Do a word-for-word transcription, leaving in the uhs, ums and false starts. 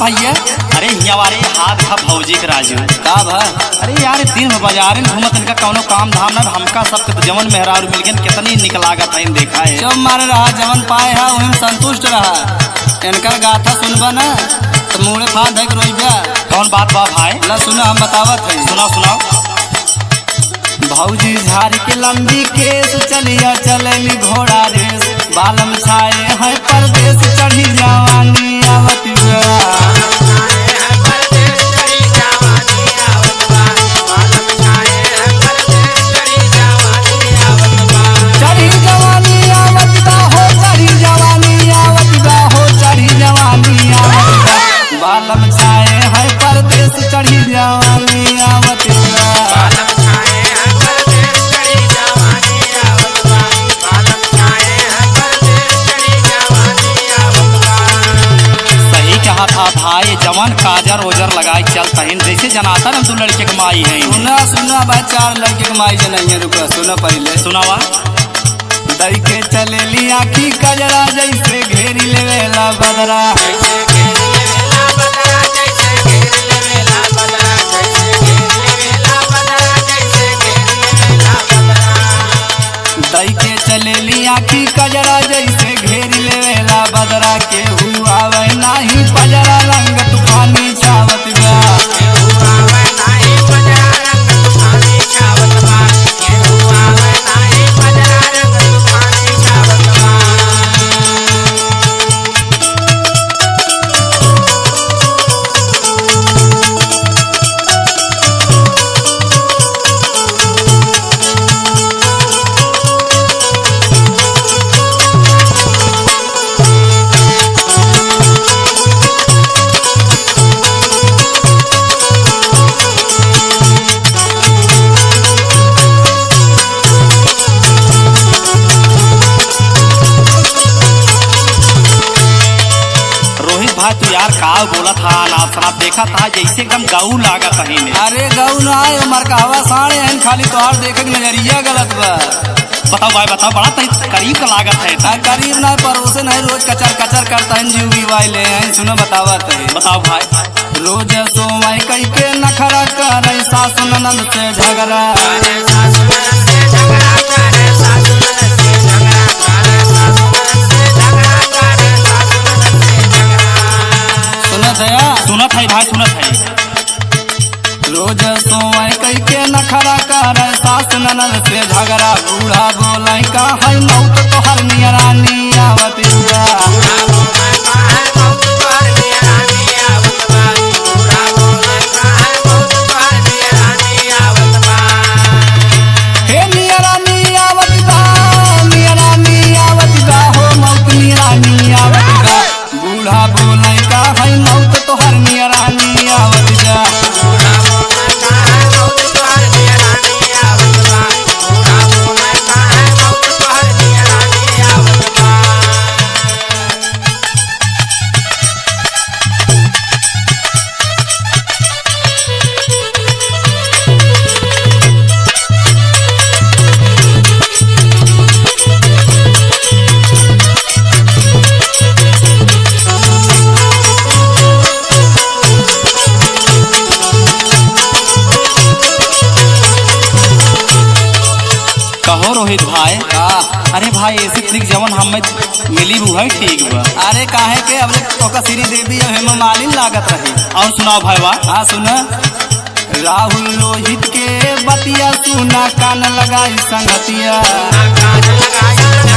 भैया? अरे यहाँ वाले हाथ था भौजी के राजू का भा? अरे यार दिन में बाजार में घूमत इनका कौनो काम धाम ना हमका सब तो जवन मेहरारू मिल गए कितनी निकलागत है देखा है। जब मारे रहा जवन पाए है वही संतुष्ट रहा। इनकर गाथा सुनबा ना तो मुड़े फाद है रोइबा। कौन बात बा भाई? ला सुना हम बतावत है। सुनाओ सुनाओ। भौजी झाड़ के लंबी केस चलिया चलेली घोड़ा रेस बालम छाए है परदेश चढ़ी जवानी आवत चढ़ी जवानी आवत बा हो चढ़ी जवानी आवत बा हो चढ़ी जवानी आवत बा बालम छाए है परदेश चढ़ी जवानी आवत था भाई जवान काजर ओजर लगाई चल तहिन जैसे जनाता ना तू लड़के के माई है। सुना सुना भाई चार लड़के के माई जे नहीं है। रुका सुना पहले सुनावा। दई के चलेली आखी कजरा जैसे घेरी लेवेला बदरा दई के चलेली आखी कजरा जैसे घेरी लेवेला बदरा के हुआ वह नाही पजरा रंग तूफानी छावत बा तू यार का बोला था नाथ शराब देखा था जैसे एकदम गऊ लागत है। अरे गऊ ना है उमर का हवा साढ़े हैं खाली तोहार देखे के नजरिया गलत बा। बताओ भाई बताओ बड़ा करीब का लागत है। आ, करीब ना परोसे नहीं रोज कचर कचर करता है जीव वाले हैं। सुनो बतावत है। बताओ भाई। रोज सोमय कई के नखरा करे सासु ननद से झगड़ा सुनत है भाई सुनत है। रोज सोए कई के नखरा कर सास ननद से झगड़ा बूढ़ा बोले का है मौत तो हर नियरानी आवत हे नियरानी आवत बा नियरानी आवत बा हो मौत नियरानी आवत बा बूढ़ा बोले का है मौत तो हर नियरानी आवत जा कहो रोहित भाई। का? अरे भाई ऐसे ठीक जवन हमें मिली वो है ठीक बा। अरे काहे के अब तो सीरी दे दी हेम मालिन लागत रही। और सुनाओ भाई बा। हाँ सुना। राहुल रोहित के बतिया सुना कान लगाई संगतिया